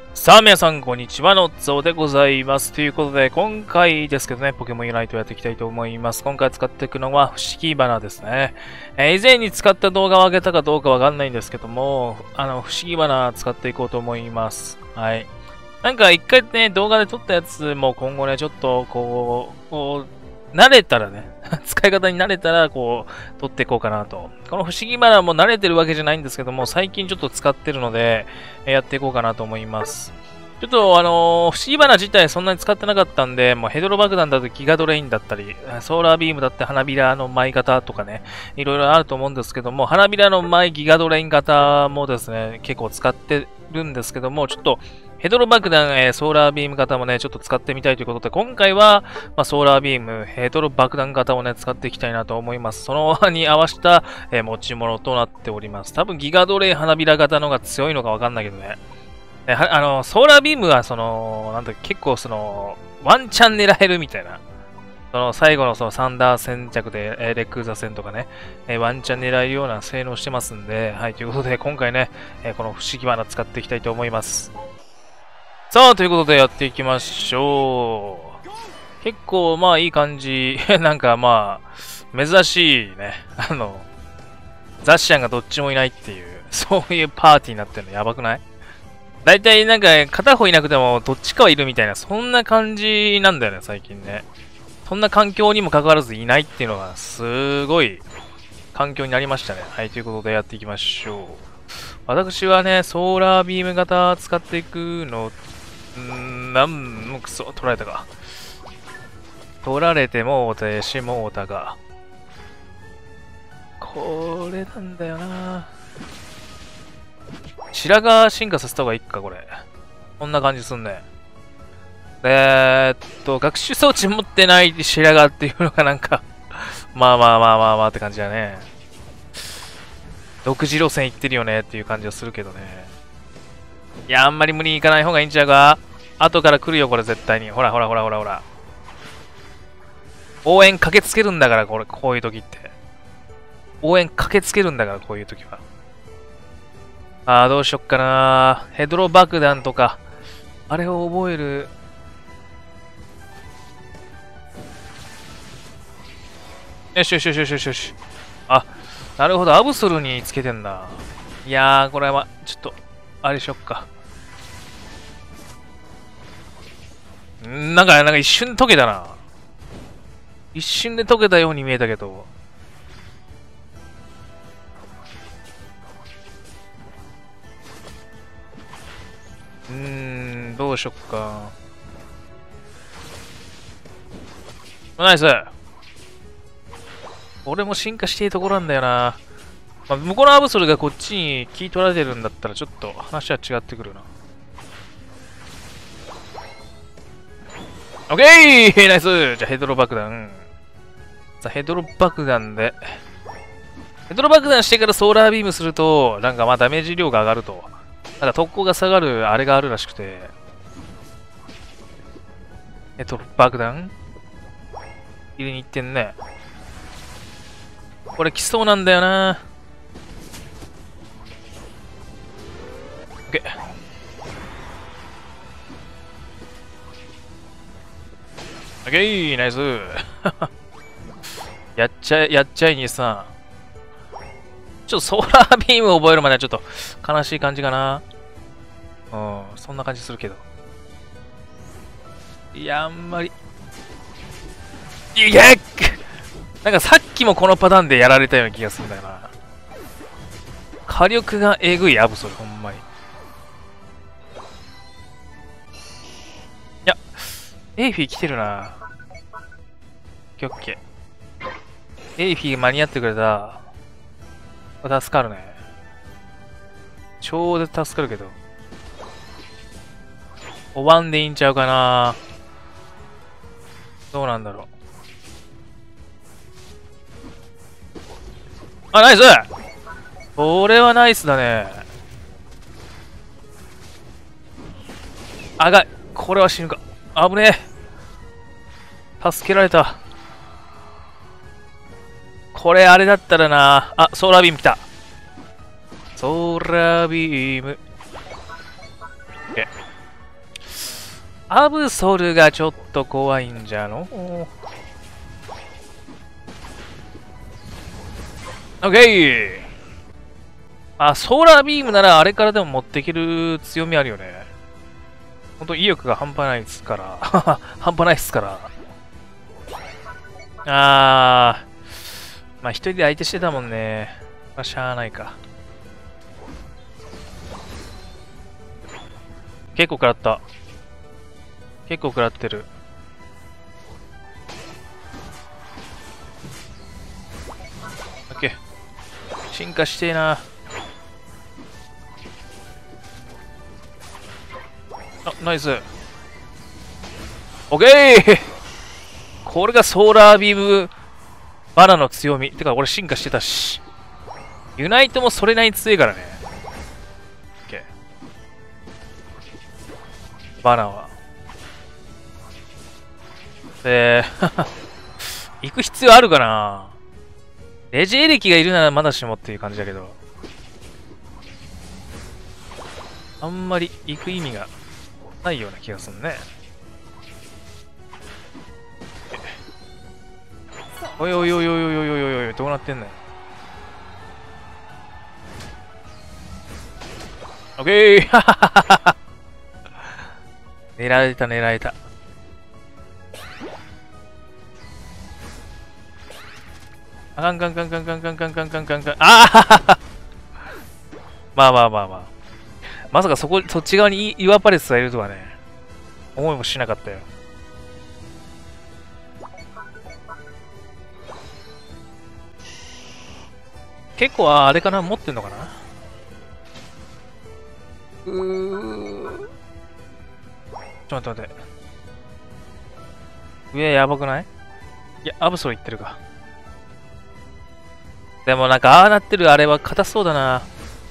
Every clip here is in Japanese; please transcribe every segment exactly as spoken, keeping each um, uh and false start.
さあ皆さんこんにちは、のっぞうでございます。ということで今回ですけどね、ポケモンユナイトやっていきたいと思います。今回使っていくのは不思議花ですね。えー、以前に使った動画を上げたかどうかわかんないんですけども、あの、不思議花使っていこうと思います。はい。なんか一回ね、動画で撮ったやつも今後ね、ちょっとこう、こう、慣れたらね、使い方に慣れたら、こう、撮っていこうかなと。この不思議花も慣れてるわけじゃないんですけども、最近ちょっと使ってるので、やっていこうかなと思います。ちょっと、あのー、不思議花自体そんなに使ってなかったんで、もうヘドロ爆弾だとギガドレインだったり、ソーラービームだって花びらの舞い方とかね、いろいろあると思うんですけども、花びらの舞いギガドレイン型もですね、結構使ってるんですけども、ちょっと、ヘドロ爆弾、えー、ソーラービーム型もね、ちょっと使ってみたいということで、今回は、まあ、ソーラービーム、ヘドロ爆弾型をね、使っていきたいなと思います。そのに合わせた、えー、持ち物となっております。多分ギガドレイ花びら型の方が強いのかわかんないけどね。えー、あの、ソーラービームは、その、なんだ結構その、ワンチャン狙えるみたいな。その最後のそのサンダー戦着で、えー、レックーザ戦とかね、えー、ワンチャン狙えるような性能してますんで、はい、ということで今回ね、えー、この不思議花使っていきたいと思います。さあ、ということでやっていきましょう。結構、まあいい感じ。なんかまあ、珍しいね。あの、ザシアンがどっちもいないっていう、そういうパーティーになってるのやばくない？だいたいなんか片方いなくてもどっちかはいるみたいな、そんな感じなんだよね、最近ね。そんな環境にもかかわらずいないっていうのが、すごい環境になりましたね。はい、ということでやっていきましょう。私はね、ソーラービーム型使っていくの、んーなんもくそ、取られたか。取られてもうてしもうたが。これなんだよな。白髪進化させた方がいいか、これ。こんな感じすんね。えーっと、学習装置持ってない白髪っていうのがなんかまあまあまあまあまあって感じだね。独自路線行ってるよねっていう感じはするけどね。いや、あんまり無理に行かない方がいいんちゃうか？後から来るよ、これ絶対に。ほらほらほらほらほら。応援駆けつけるんだから、これ、こういう時って。応援駆けつけるんだから、こういう時は。あー、どうしよっかな。ヘドロ爆弾とか、あれを覚える。よしよしよしよしよしよし。あ、なるほど、アブソルにつけてんだ。いやー、これは、ちょっと、あれしよっか。んなんか、なんか一瞬で溶けたな。一瞬で溶けたように見えたけど。うーん、どうしよっか。ナイス。俺も進化していいところなんだよな。まあ、向こうのアブソルがこっちに聞い取られてるんだったらちょっと話は違ってくるな。オッケーナイス。じゃあヘドロ爆弾。さあヘドロ爆弾で。ヘドロ爆弾してからソーラービームすると、なんかまあダメージ量が上がると。なんか特攻が下がるあれがあるらしくて。ヘドロ爆弾入れに行ってんね。これ来そうなんだよな。オッケー。オッケーナイスやっちゃえ、やっちゃいにさん。ちょっとソーラービームを覚えるまではちょっと悲しい感じかな。うん、そんな感じするけど。いや、あんまり。いけなんかさっきもこのパターンでやられたような気がするんだよな。火力がえぐい、アブソル、ほんまに。いや、エイフィー来てるな。オッケーオッケー。エイフィー間に合ってくれた。助かるね。超絶助かるけど。おわんでいいんちゃうかな。どうなんだろう。あ、ナイス！これはナイスだね。あがい。これは死ぬか。危ねえ。助けられた。これあれだったらな。あ、ソーラービーム来た。ソーラービーム。オッケー。 アブソルがちょっと怖いんじゃの？オッケー。あ、ソーラービームならあれからでも持っていける強みあるよね。ほんと威力が半端ないっすから。半端ないっすから。あー。まあ一人で相手してたもんね。まあしゃあないか。結構食らった。結構食らってる。オッケー。進化してえな。あ、ナイス。オッケー。これがソーラービームバナの強み。てか俺進化してたし。ユナイトもそれなりに強いからね。オッケー。バナは。えー、行く必要あるかな。レジエレキがいるならまだしもっていう感じだけど。あんまり行く意味がないような気がするね。おいおいおいおいおいおいおいおいおい、どうなってんのよ。オッケー。狙られた狙られた。あかんかんかんかんかんかんかんかんかんかんかん。ああまあまあまあまあ。まさかそこ、そっち側にイワパレスがいるとはね、思いもしなかったよ。結構あれかな、持ってんのかな。うー。ちょっと待って待って。上やばくない？いや、アブソルいってるか。でもなんかああなってるあれは硬そうだな。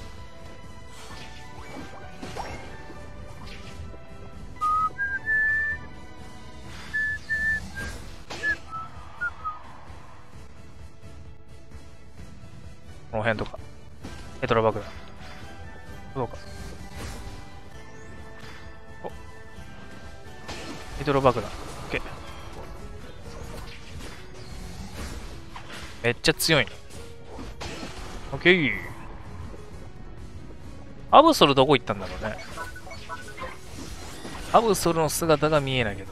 この辺とか。ヘトロ爆弾。どうか。お。ヘトロ爆弾。オッケー。めっちゃ強いね。オッケー。アブソルどこ行ったんだろうね。アブソルの姿が見えないけど。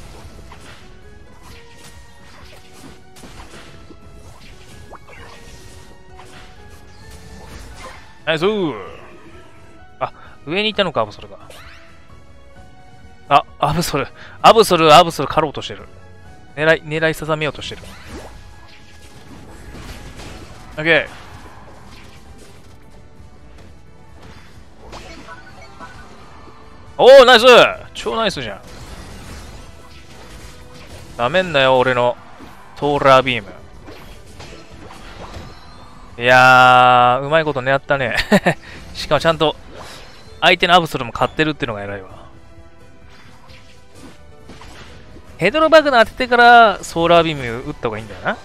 ナイスー。あ、上にいたのか、アブソルが。あ、アブソル。アブソル、アブソル狩ろうとしてる。狙い、狙い定めようとしてる。オッケー。おー、ナイス。超ナイスじゃん。なめんなよ、俺のトーラービーム。いやー、うまいこと狙ったね。しかもちゃんと相手のアブソルも買ってるっていうのが偉いわ。ヘドロバグナー当ててからソーラービーム打った方がいいんだよな。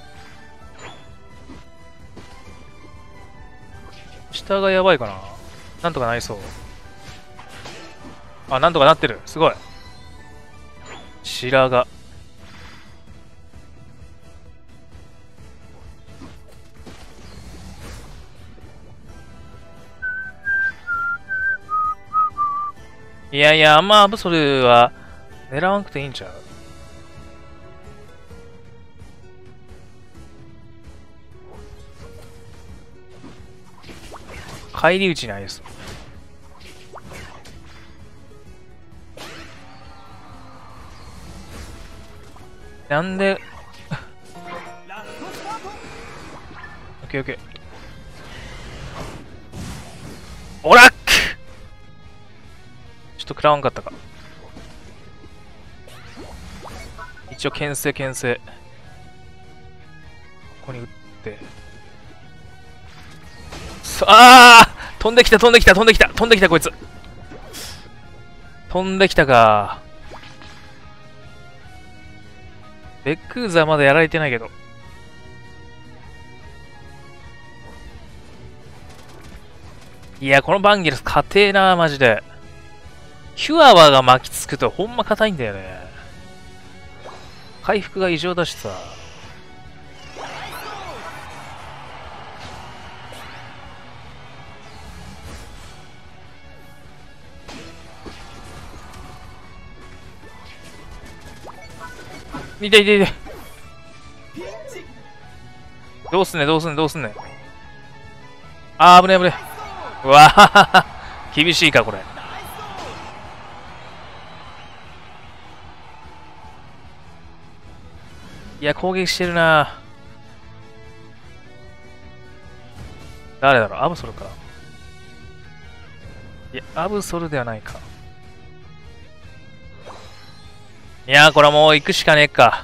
下がやばいかな。なんとかなりそう。あ、なんとかなってる。すごい。白髪。いやいや、あんまアブソルは狙わなくていいんちゃう？返り討ちないです。なんでオッケーオッケー。オラックちょっと食らわんかったか。一応牽制牽制。ここに打って。ああ飛んできた飛んできた飛んできた飛んできたこいつ。飛んできたか。ベックーザーまだやられてないけど。いや、このバンゲルス、硬えな、マジで。 ヒュアワが巻きつくとほんま硬いんだよね。回復が異常だしさ。痛い痛い痛い。どうすんねどうすんねどうすんね。あー、危ね危ね。うわは厳しいかこれ。いや、攻撃してるな。誰だろう、アブソルか。いや、アブソルではないか。いやー、これはもう行くしかねえか。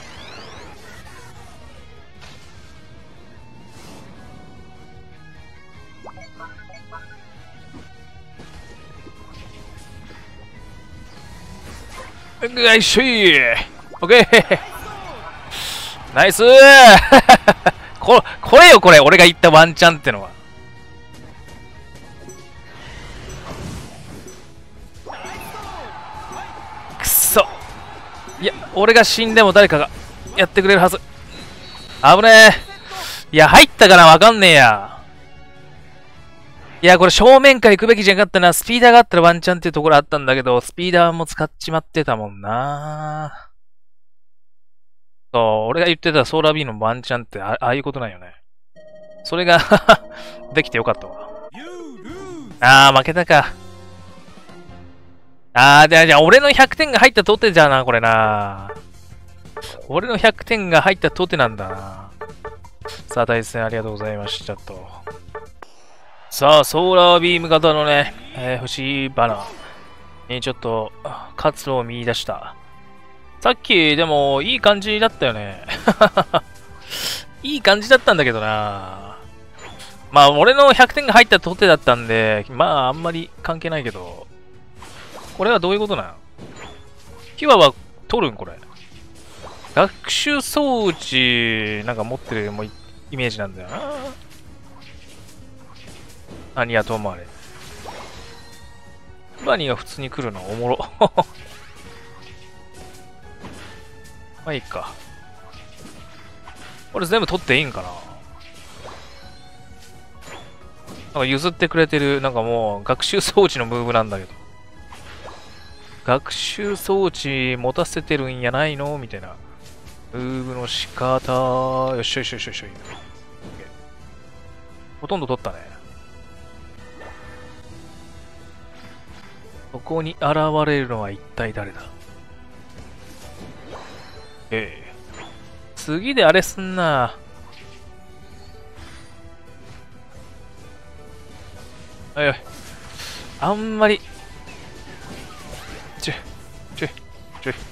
うわいしょい。オッケー。ナイスーこ、これよこれ、俺が言ったワンチャンってのは。くそ。いや、俺が死んでも誰かがやってくれるはず。危ねえ。いや、入ったかなわかんねえや。いや、これ正面から行くべきじゃなかったな。スピーダーがあったらワンチャンっていうところあったんだけど、スピーダーも使っちまってたもんな。そう、俺が言ってたソーラービーのワンチャンってあああいうことなんよね。それができてよかったわ。あー、負けたか。あー、じゃあ、じゃあ俺のひゃくてんが入ったとてじゃな、これな。俺のひゃくてんが入ったとてなんだな。さあ、対戦ありがとうございましたと。さあ、ソーラービーム型のね、えー、星花にちょっと活路を見出した。さっき、でも、いい感じだったよね。いい感じだったんだけどな。まあ、俺のひゃくてんが入ったとてだったんで、まあ、あんまり関係ないけど。これはどういうことなの？キュアは取るんこれ。学習装置、なんか持ってるもイメージなんだよな。何やともあれ。バニーが普通に来るのおもろ。まあいいか。これ全部取っていいんかな。なんか譲ってくれてる、なんかもう学習装置のムーブなんだけど。学習装置持たせてるんやないのみたいな。ムーブの仕方。よっしょよっしょよっしょよっしょ。ほとんど取ったね。ここに現れるのは一体誰だ？ええ。次であれすんな。おいおい。あんまり。ちょい、ちょい、ちょい。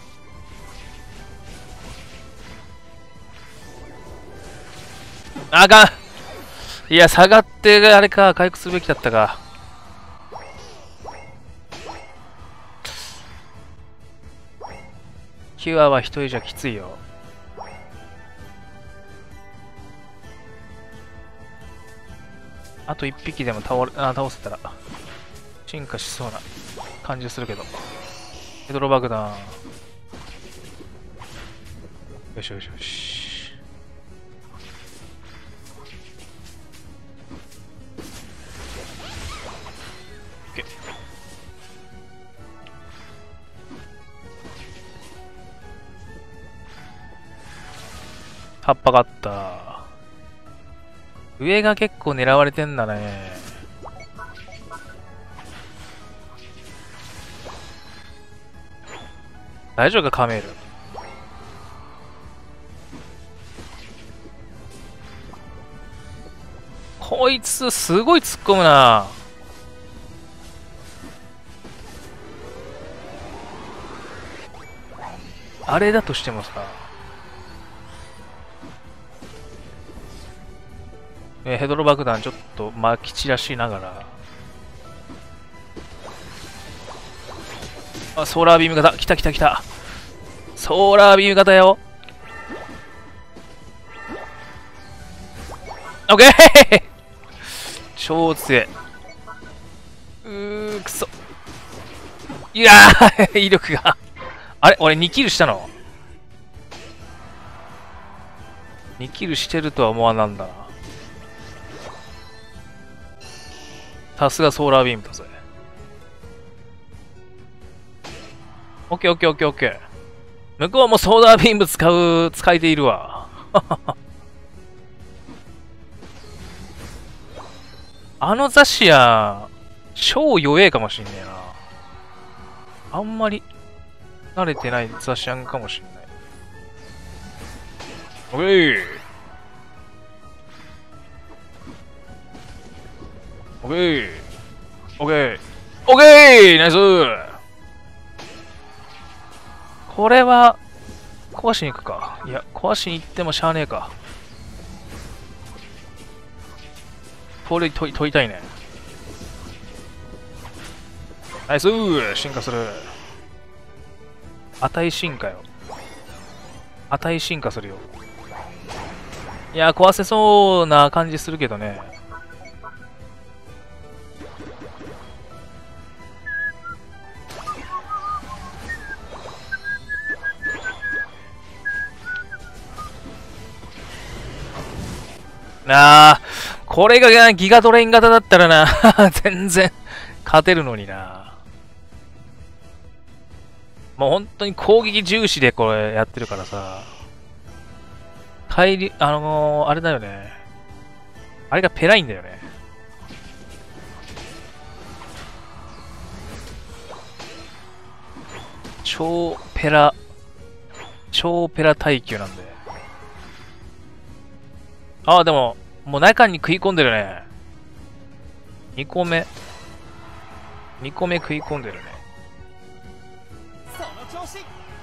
あかん。いや、下がってあれか、回復するべきだったか。キュアは一人じゃきついよ。あと一匹でも倒れ、あ、倒せたら進化しそうな感じするけど。ヘドロ爆弾。よしよしよし。オッケー。葉っぱがあった。上が結構狙われてんだね。大丈夫かカメール。こいつすごい突っ込むな。あれだとしてもさ、えヘドロ爆弾ちょっとまき散らしながら。あ、ソーラービーム型来た来た来た。ソーラービーム型よ。オッケー超強い。うーくそ。 いやー威力があれ俺にキルしたの ?に キルしてるとは思わなんだな。さすがソーラービームだぜ。オッケーオッケーオッケーオッケー。向こうもソーラービーム使う、使えているわ。あのザシア、超弱えかもしんねえな。あんまり慣れてないザシアンかもしんない。オッケーオッケーオッケーオッケーナイス。これは壊しに行くか。いや、壊しに行ってもしゃあねえか。これ取り、取りたいね。ナイスー進化する。値進化よ。値進化するよ。いや、壊せそうな感じするけどね。なあ、これがギガドレイン型だったらな、全然勝てるのにな。もう本当に攻撃重視でこれやってるからさ。帰り、あのー、あれだよね。あれがペラインだよね。超ペラ、超ペラ耐久なんで。ああ、でも、もう中に食い込んでるね。にこめ。にこめ食い込んでるね。 その調子。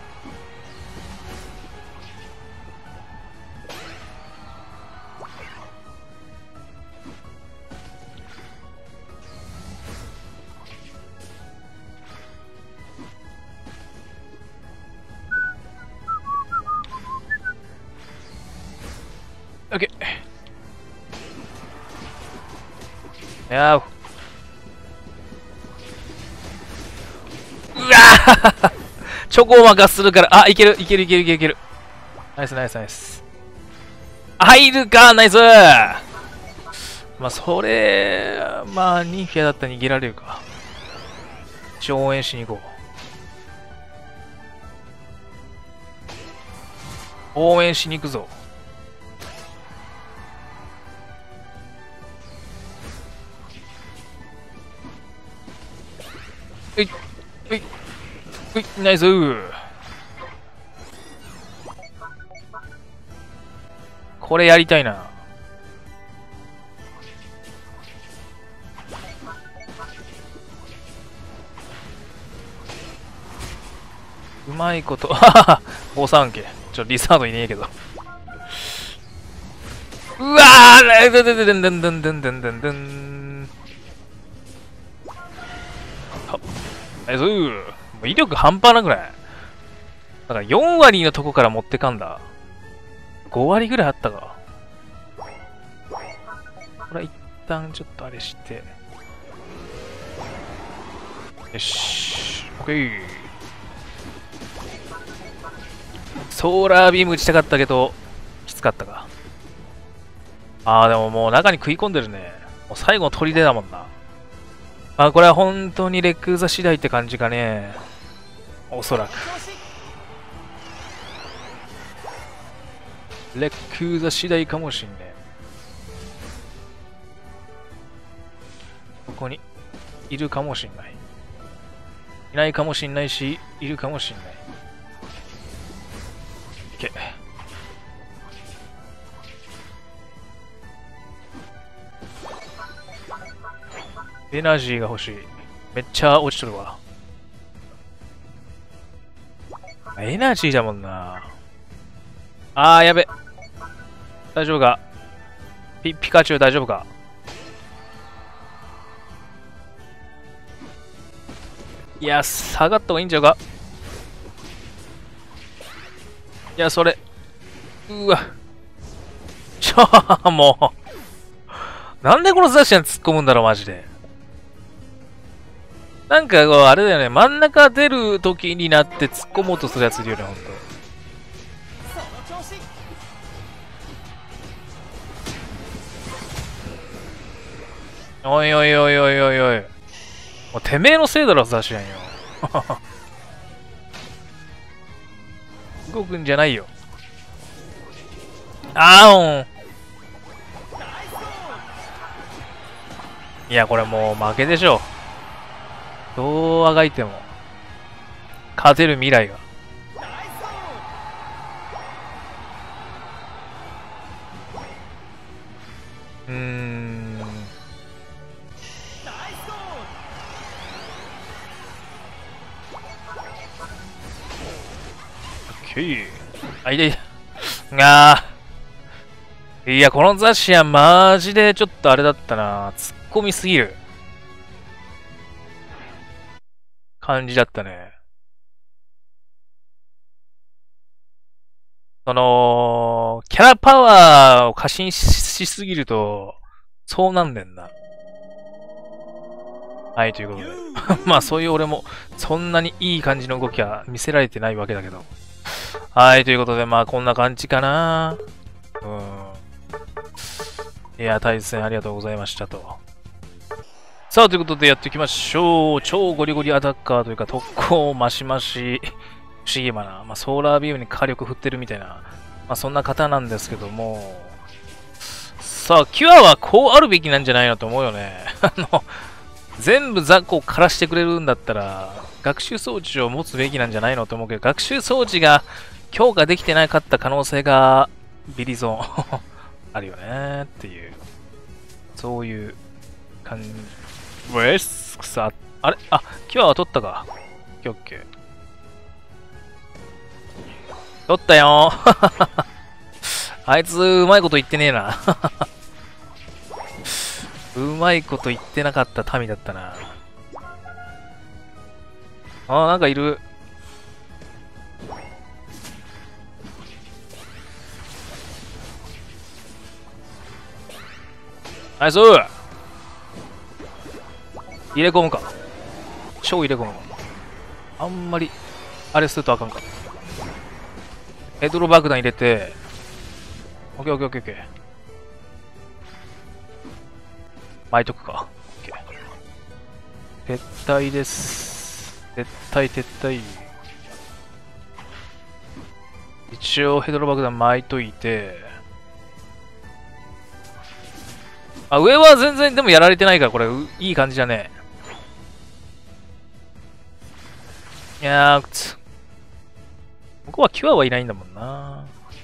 オッケー。いやー。うわーチョコマがするから、あ、いける、いける、いける、いける、いける。ナイス、ナイス、ナイス。入るか、ナイス。まあ、それ、まあ、ニンフィアだったら逃げられるか。一応応援しに行こう。応援しに行くぞ。うい、うい、うい、ナイスー。これやりたいな。うまいこと、ははは、ご三家。ちょ、リサードいねえけど。うわーでんでんでんでんでんでんでんでんでん。ナイスー。もう威力半端なくない？だからよん割のとこから持ってかんだ。ご割ぐらいあったか。これ一旦ちょっとあれして。よし。オッケー。ソーラービーム打ちたかったけど、きつかったか。ああ、でももう中に食い込んでるね。もう最後の砦だもんな。まあこれは本当にレックーザ次第って感じかね。おそらく。レックーザ次第かもしんねえ。ここにいるかもしんない。いないかもしんないし、いるかもしんない。いけ。エナジーが欲しい。めっちゃ落ちとるわ。エナジーだもんな。あー、やべ。大丈夫か？ピ、ピカチュウ大丈夫か？いや、下がった方がいいんちゃうか？いや、それ。うわ。ちょ、もう。なんでこのザシアン突っ込むんだろう、マジで。 なんかこう、あれだよね。真ん中出る時になって突っ込もうとするやついるよね、ほんと。おいおいおいおいおいおい。もうてめえのせいだろ、ザシアンよ。動くんじゃないよ。あーん。いや、これもう負けでしょ。どうあがいても。勝てる未来が。うーん。オッケー。あ、いたいた。あー。いや、このザシアンマジでちょっとあれだったな。突っ込みすぎる感じだったね。その、キャラパワーを過信しすぎると、そうなんねんな。はい、ということで。まあ、そういう俺も、そんなにいい感じの動きは見せられてないわけだけど。はい、ということで、まあ、こんな感じかな。うん。いや、対戦ありがとうございましたと。さあ、ということでやっていきましょう。超ゴリゴリアタッカーというか、特攻マシマシ、不思議マな。まあ、ソーラービームに火力振ってるみたいな、まあ、そんな方なんですけども。さあ、キュアはこうあるべきなんじゃないのと思うよね。あの、全部雑魚を枯らしてくれるんだったら、学習装置を持つべきなんじゃないのと思うけど、学習装置が強化できてなかった可能性が、ビリゾンあるよねっていう、そういう感じ。ウェスクさ、あれあ、キュアは取ったか。オッケーオッケー。取ったよーあいつ、うまいこと言ってねえなうまいこと言ってなかった民だったな。あー、なんかいる。ナイスー入れ込むか。超入れ込むか。あんまり、あれするとあかんか。ヘドロ爆弾入れて、オッケーオッケーオッケーオッケー。巻いとくか。オッケー。撤退です。撤退撤退。一応ヘドロ爆弾巻いといて、あ、上は全然でもやられてないから、これ、いい感じだね。いやー、つここはキュアはいないんだもんな。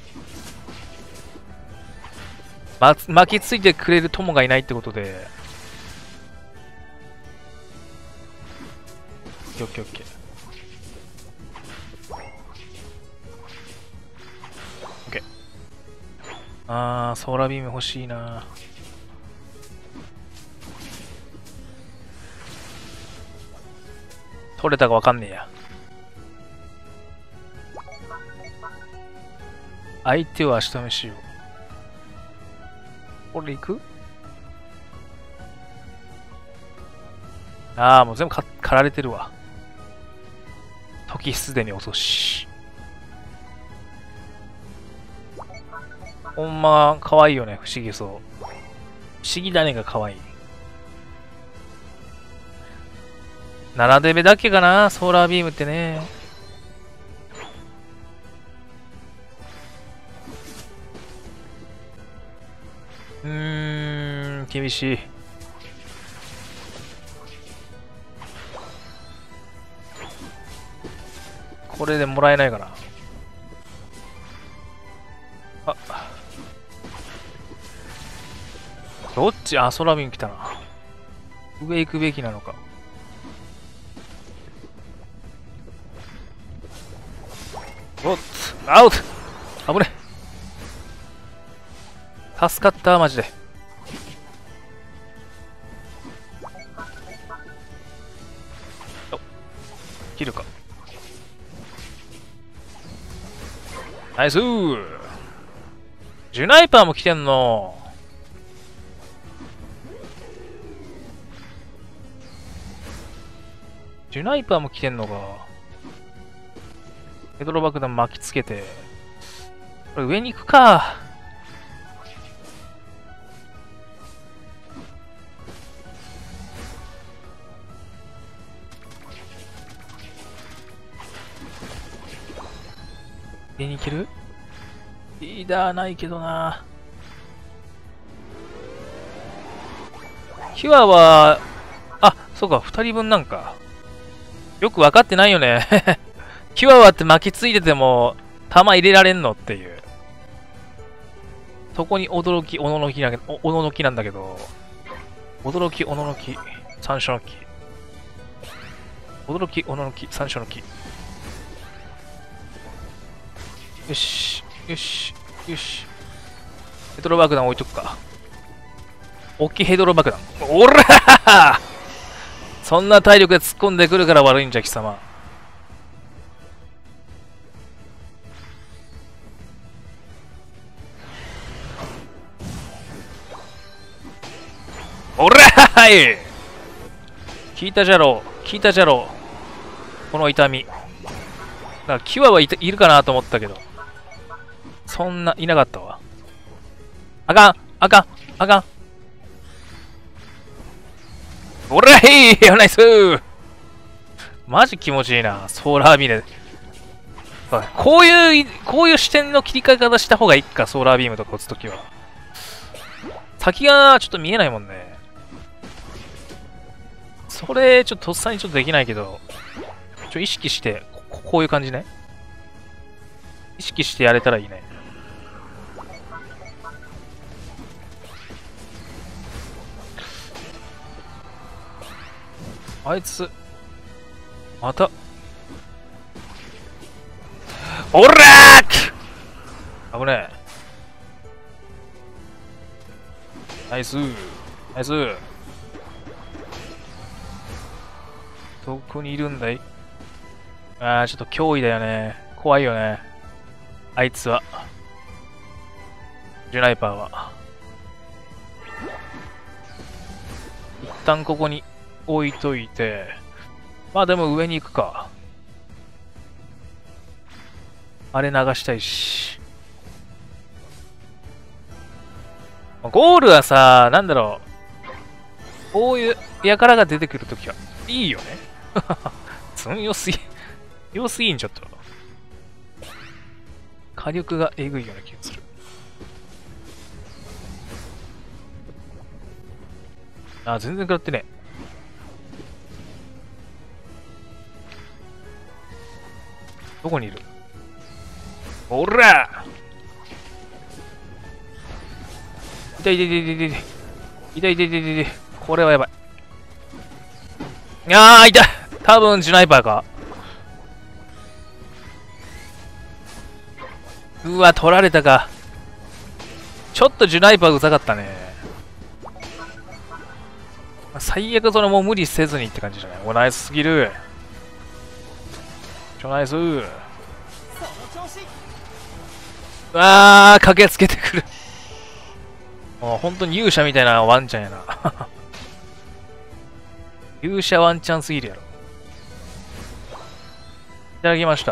ま、巻きついてくれる友がいないってことで。オッケーオッケーオッケー。オッケー。あー、ソーラービーム欲しいな。取れたかわかんねえや。相手を足止めしよう。これ行く？ああ、もう全部か狩られてるわ。時すでに遅し。ほんま、可愛いよね、不思議そう。不思議種が可愛い。ななデベだけかな、ソーラービームってね。うーん、厳しい。これでもらえないかな。あ、どっち？あ、ソラビン来たな。上行くべきなのか。おっ、アウト！危ねえ。助かった、マジで。お、切るか。ナイスー！ジュナイパーも来てんの。 ジュナイパーも来てんのか。ヘドロ爆弾巻きつけて。これ上に行くか。上に行ける？リーダーないけどな。キュアは、あ、そうか、二人分なんか。よくわかってないよね。キュアはって巻きついてても、弾入れられんのっていう。そこに驚き、おののきな、お、おののきなんだけど。驚き、おののき、三種のき。驚き、おののき、三種のき。よし、よし、よし。ヘドロ爆弾置いとくか。大きいヘドロ爆弾。おらーそんな体力で突っ込んでくるから悪いんじゃ、貴様。おらーい聞いたじゃろう。聞いたじゃろう。この痛み。だからキュアはいたいるかなと思ったけど。そんな、いなかったわ。あかんあかんあかんおらへいナイスーマジ気持ちいいな、ソーラービーム。こういう、こういう視点の切り替え方した方がいいか、ソーラービームとか打つときは。先がちょっと見えないもんね。それ、ちょっととっさにちょっとできないけど、ちょ意識して、こ、こういう感じね。意識してやれたらいいね。あいつ、また。おらー危ねえ。ナイスー。ナイスー。どこにいるんだい？ああ、ちょっと脅威だよね。怖いよね。あいつは。ジュナイパーは。一旦ここに置いといて。まあでも上に行くか。あれ流したいし。ゴールはさ、なんだろう。こういう輩が出てくるときはいいよね。強すぎ、強すぎんちょっと。火力がえぐいような気がする。あ、全然食らってねえ。どこにいる？おら痛い痛い痛い痛い痛い痛い痛い痛い痛い痛い。これはやばい。あー痛い。多分ジュナイパーか。うわ取られたか。ちょっとジュナイパーうざかったね。最悪それもう無理せずにって感じじゃない？おナイスすぎる。ちょナイス。うわー駆けつけてくる。もう本当に勇者みたいなワンちゃんやな。勇者ワンチャンすぎるやろ。いただきました。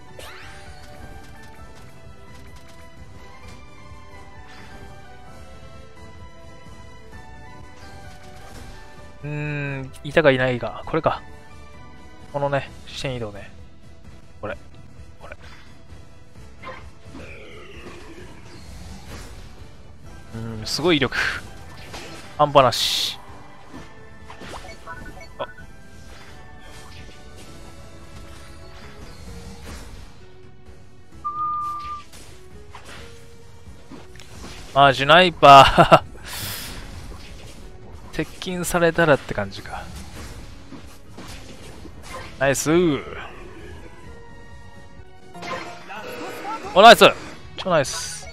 うーん、いたかいないか。これか。このね、視線移動ね。これ。これ。うーん、すごい威力。半端なし。あ、ジュナイパー。接近されたらって感じか。ナイスー。お、ナイス超ナイス。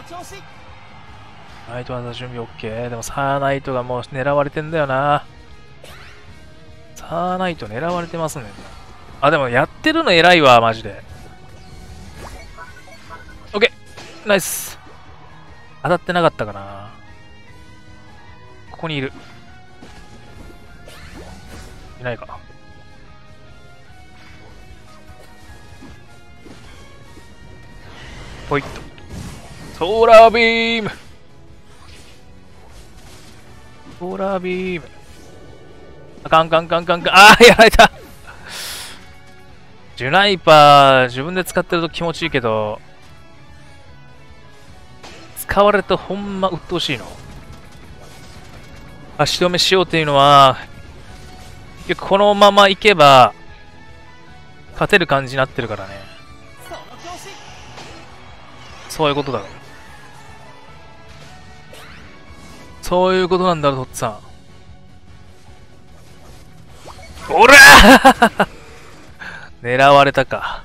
ナイト技準備 OK。でもサーナイトがもう狙われてんだよな。サーナイト狙われてますね。あ、でもやってるの偉いわ、マジで。OK。ナイス。当たってなかったかな。ここにいる。いないか。 ほいっと。ソーラービームソーラービームあかんかんかんかんかん。あーやられたジュナイパー、自分で使ってると気持ちいいけど、使われるとほんま鬱陶しいの。足止めしようっていうのは、結局このままいけば、勝てる感じになってるからね。そういうことだろ。そういうことなんだろ、とっつぁん。おらー狙われたか。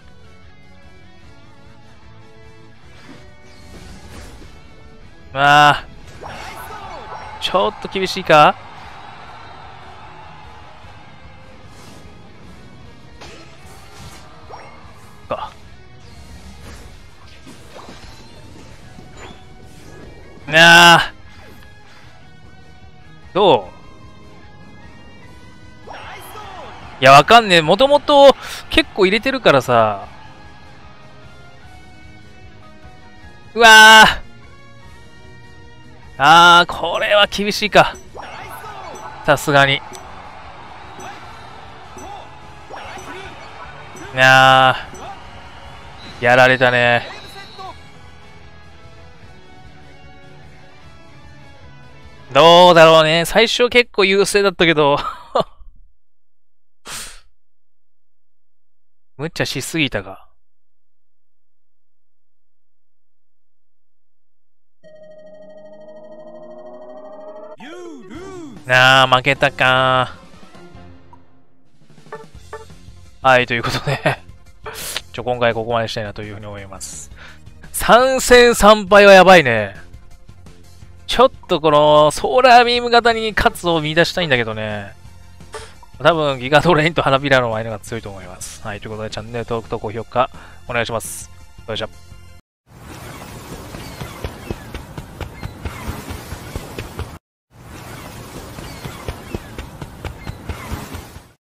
まあ、ちょっと厳しいかか。なあ。どういや、わかんねえ。もともと結構入れてるからさ。うわー。あー、これは厳しいか。さすがに。いやー。やられたね。どうだろうね。最初結構優勢だったけど。無茶しすぎたか。なあ、負けたか。はい、ということでちょ、今回ここまでしたいなというふうに思います。さん戦さん敗はやばいね。ちょっとこの、ソーラービーム型に勝つを見出したいんだけどね。多分、ギガドレインと花びらの間が強いと思います。はい、ということで、チャンネル登録と高評価お願いします。それじゃ。